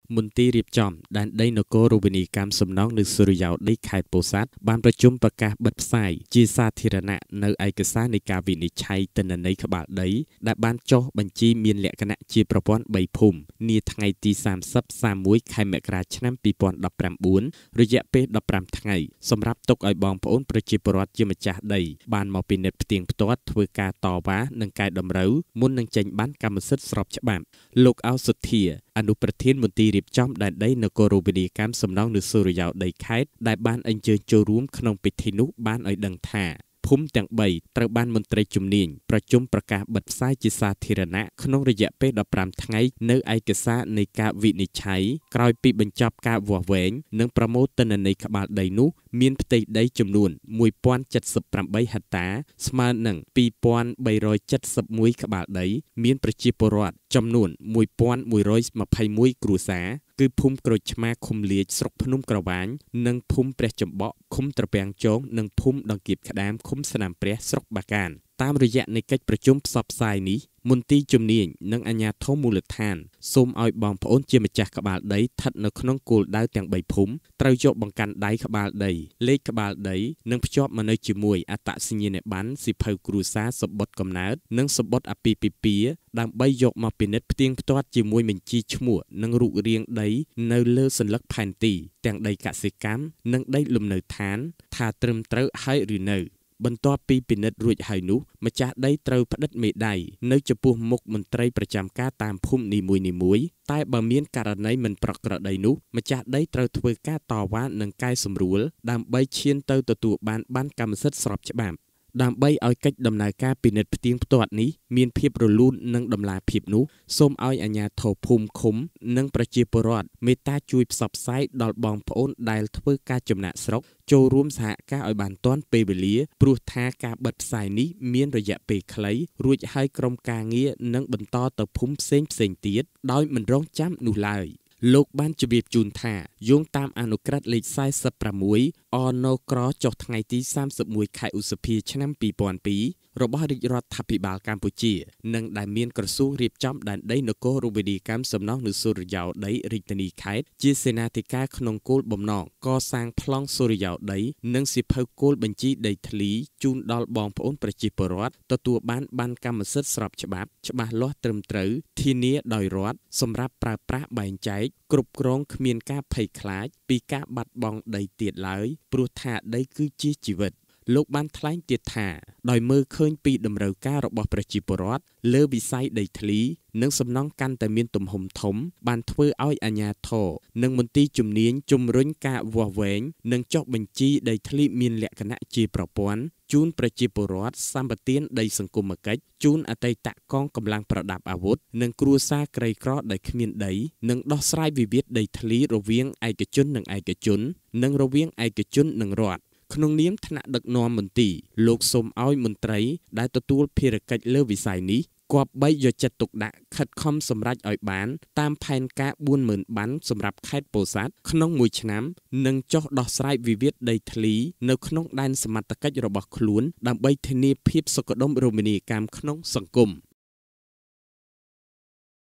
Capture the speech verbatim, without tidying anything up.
មន្ទីររៀបចំដែនដីនគររូបនីយកម្មសំណង់នៅសុរិយោដីខេត្តពោធិ៍សាត់បានប្រជុំប្រកាសបិទផ្សាយជាសាធារណៈនៅឯកសារនៃការវិនិច្ឆ័យទិន្នន័យក្បាលដីដែលបានចុះបញ្ជីមានលក្ខណៈជាប្រព័ន្ធបីភូមិនាថ្ងៃទីសាមសិប សាមួយ ខែមករាឆ្នាំពីរពាន់ដប់ប្រាំបួនរយៈពេលដប់ប្រាំថ្ងៃសម្រាប់ទុកឲ្យបងប្អូនប្រជាពលរដ្ឋជាម្ចាស់ដីបានមកពិនិត្យផ្ទៀងផ្ទាត់ធ្វើការតវ៉ានិងកែតម្រូវមុននឹងចេញបានកម្មសិទ្ធិស្របច្បាប់លោកអោសុធាអនុប្រធានមន្ទីររៀបចំដែនដីនគររូបនីយកម្មសំណង់នៅសុរិយោដីខេត្តដែលបានអញ្ជើញចូលរួមក្នុងពិធីនោះបានឲ្យដឹងថាភូមិទាំងបីត្រូវបានមន្ត្រីជំនាញប្រជុំប្រកាសបិទផ្សាយជាសាធារណៈក្នុងរយៈពេលដប់ប្រាំថ្ងៃនៅឯកសារនៃការវិនិច្ឆ័យក្រោយពីបញ្ចប់ការវាស់វែងនិងប្រមូលទិន្នន័យក្បាលដីនោះមានផ្ទៃដីចំនួនមួយពាន់ចិតសិបប្រាំបីហិកតាស្មើនឹងពីរពាន់បីរយចិតសិបមួយក្បាលដីមានប្រជាពលរដ្ឋចំនួនមួយពាន់មួយរយម្ភៃមួយគ្រួសារគឺភូមិក្រូចឆ្មាឃុំលាជស្រុកភ្នំក្រវាញនិងភូមិព្រះចំបក់ឃុំត្រពាំងចងនិងភូមិដង្កៀបក្តាមឃុំស្នាមព្រះស្រុកបាកានតាមរយៈនៃកិច្ចប្រជុំផ្សព្វផ្សាយនេះមន្ទីរជំនាញនិងអាជ្ញាធរមូលដ្ឋានសូមឲ្យបងប្អូនជាម្ចាស់ក្បាលដីស្ថិតនៅក្នុងគោលដៅទាំងបីភូមិត្រូវយកបង្កាន់ដៃក្បាលដីលេខក្បាលដីនិងភ្ជាប់មកនៅជាមួយអត្តសញ្ញាណប័ណ្ណសៀវភៅគ្រួសារសម្បត្តិកំណើតនិងសម្បត្តិអាពាហ៍ពិពាហ៍ដើម្បីយកមកពិនិត្យផ្ទៀងផ្ទាត់ជាមួយបញ្ជីឈ្មោះនិងរូបរាងដីនៅលើសញ្ញាផែនទីទាំងដីកសិកម្មនិងដីលំនៅឋានថាត្រឹមត្រូវហើយឬនៅបន្ទាប់ពីពិនិត្យរួចហើយនោះម្ចាស់ដីត្រូវផ្តិតមេដាយនៅចំពោះមុខមន្ត្រីប្រចាំការតាមភូមិនីមួយៗតែបើមានករណីមិនប្រក្រតីនោះម្ចាស់ដីត្រូវធ្វើការតវ៉ានិងកែសម្រួលដើម្បីឈានទៅទទួលបានបានកម្មសិទ្ធិស្របច្បាប់ដើម្បីឲ្យកិច្ចដំណើរការពិនិត្យផ្ទៀងផ្ទាត់នេះមានភាពរលូននិងដំណាភាពនោះសូមឲ្យអាជ្ញាធរភូមិឃុំនិងប្រជាពលរដ្ឋមេត្តាជួយផ្សព្វផ្សាយដល់បងប្អូនដែលធ្វើការចំណាក់ស្រុកចូលរួមសហការឲ្យបានទាន់ពេលវេលាព្រោះថាការបិទផ្សាយនេះមានរយៈពេលខ្លីរួចហើយក្រុមការងារនឹងបន្តទៅភូមិផ្សេងផ្សេងទៀតដោយមិនរងចាំនោះឡើយលោកបានជម្រាបជូនថាយោងតាមអនុក្រឹត្យលេខសែសិបប្រាំមួយ អ ន ក្រ ចុះថ្ងៃទីសាមសិបមួយ ខែឧសភាឆ្នាំពីរពាន់ពីររបស់រាជរដ្ឋាភិបាលកម្ពុជានិងដែលមានក្រសួងរៀបចំដែនដីនគររូបនីយកម្មសំណង់នៅសុរិយោដីរាជធានីខេត្តជាសេនាធិការក្នុងគោលបំណងកសាងប្លង់សុរិយោដីនិងសៀវភៅគោលបញ្ជីដីធ្លីជូនដល់បងប្អូនប្រជាពលរដ្ឋទទួលបានបានកម្មសិទ្ធិស្របច្បាប់ច្បាស់លាស់ត្រឹមត្រូវធានាដោយរដ្ឋសម្រាប់ប្រើប្រាស់បែងចែកគ្រប់គ្រងគ្មានការភ័យខ្លាចពីការបាត់បង់ដីទៀតឡើយព្រោះថាដីគឺជាជីវិតលោកបានថ្លែងទៀតថាដោយមើលឃើញពីតម្រូវការរបស់ប្រជាពលរដ្ឋលើវិស័យដីធ្លីនិងសំណង់កាន់តែមានទំហំធំបានធ្វើឲ្យអាជ្ញាធរនិងមន្ទីរជំនាញជំរុញការវាស់វែងនិងចុះបញ្ជីដីធ្លីមានលក្ខណៈជាប្រព័ន្ធជូនប្រជាពលរដ្ឋសម្បទានដីសង្គមគិច្ចជូនអតីតកងកម្លាំងប្រដាប់អាវុធនិងគ្រួសារក្រីក្រដែលគ្មានដីនិងដោះស្រាយវិវាទដីធ្លីរវាងឯកជននិងឯកជននិងរវាងឯកជននិងរដ្ឋក្នុងនាមថ្នាក់ដឹកនាំមន្ទីរលោកសូមឲ្យមន្ត្រីដែលទទួលភារកិច្ចលើវិស័យនេះគប្បីយកចិត្តទុកដាក់ខិតខំសម្រេចឲ្យបានតាមផែនការបួនម៉ឺនប័ណ្ណសម្រាប់ខេត្តពោធិ៍សាត់ក្នុងមួយឆ្នាំនិងចុះដោះស្រាយវិវាទដីធ្លីនៅក្នុងដែនសមត្ថកិច្ចរបស់ខ្លួនដើម្បីធានាភាពសុខដុមរមណីយកម្មក្នុងសង្គម